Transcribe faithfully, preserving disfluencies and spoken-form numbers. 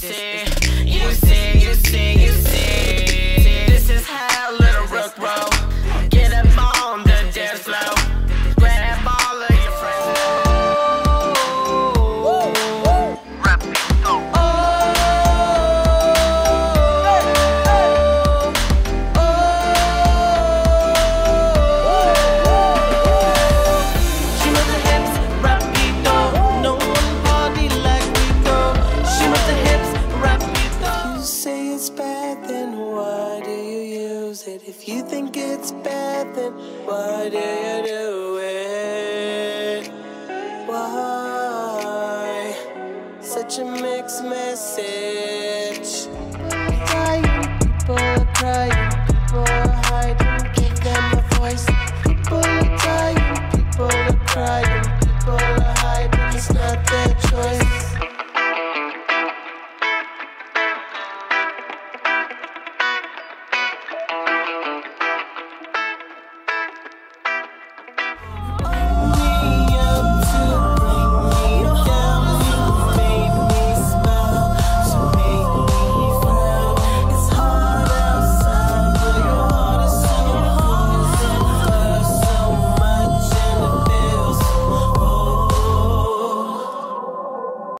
see, you see, you see, you see. This is how Little Rook roll. Get up on the dance floor. Grab all of your friends. If you think it's bad, then why do you do it? Why? Such a mixed message.